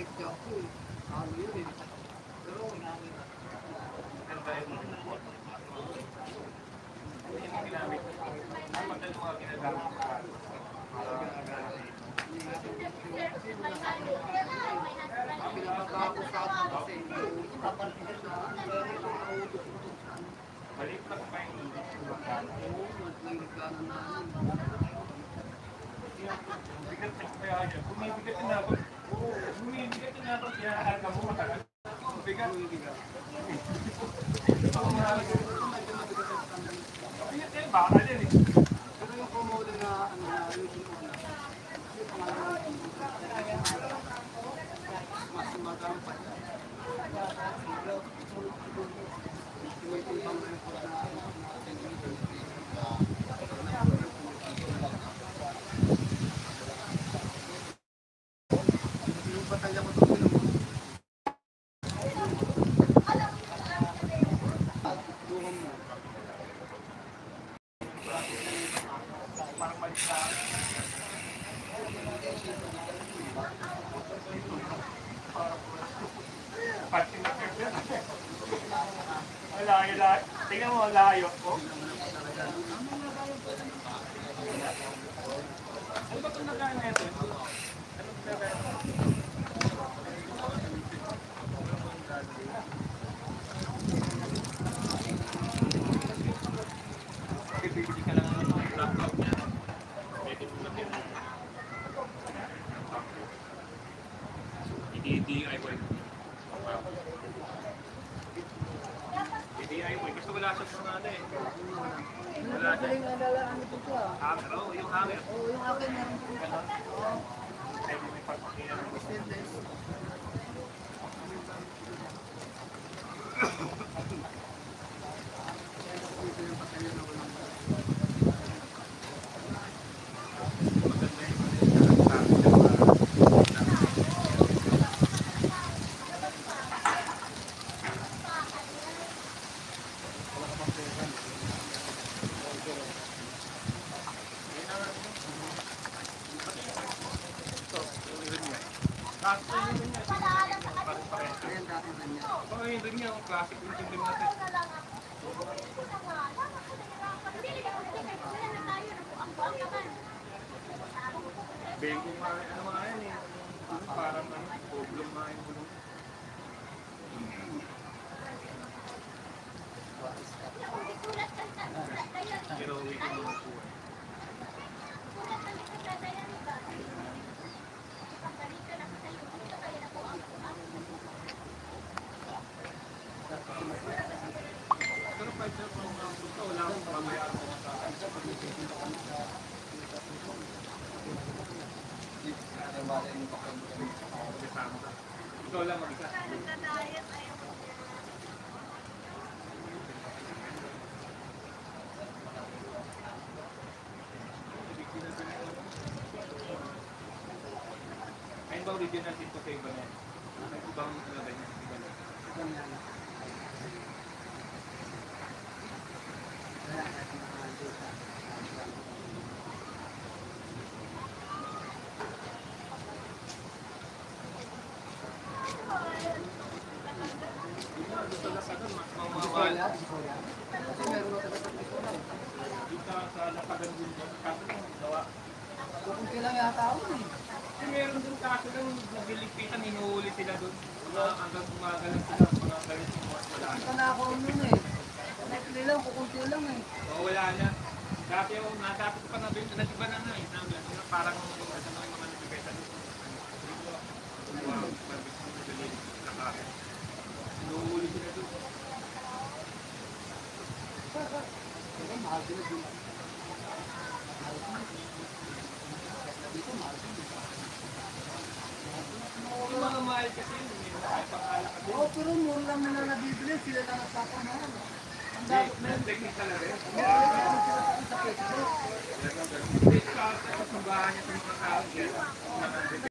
Tingnan mo, layo. Ano ba itong nagkain na ito? Bibili ka lang ng laptop niya. DIY. DIY. Gusto ko lasap ng ano eh. Wala siya. Hammer. Oo, yung hammer. Oo, yung akin meron po. Oo. Ay, may pagpakita. Yung rin niya, yung classic rin yung rin natin. Bengkong mga, ano mga yan eh. Parang oblong mga yung bulong. Pero wait mo po. Pero pa ito kung gusto, wala akong mamaya ako sa akin. Ikaw lang mag-isa. Ayun ba original dito sa iba niya? May ibang nalagay niya? Iba niya. Kukunti lang yata ako eh. Meron doon kaso lang nabilipitan, hinuhuli sila doon. Hanggang umaga lang sila, mga galit yung wala. Ito na ako nun eh. Kukunti lang, kukunti lang eh. Oo, wala na. Dati ako, natapos pa na doon, nag-iba na na eh. Parang mga nabibeta doon. Hinuhuli sila doon. Mahal sila doon. Dito mahal sila. Yung mga mahal kasi yun, may pangalan ka doon. Oo, pero mura lang nila nabibili, sila lang nagpapamahal. Ang dapat May technical na rin. meron sila sa Facebook. May sa bahay niya sa mga tao.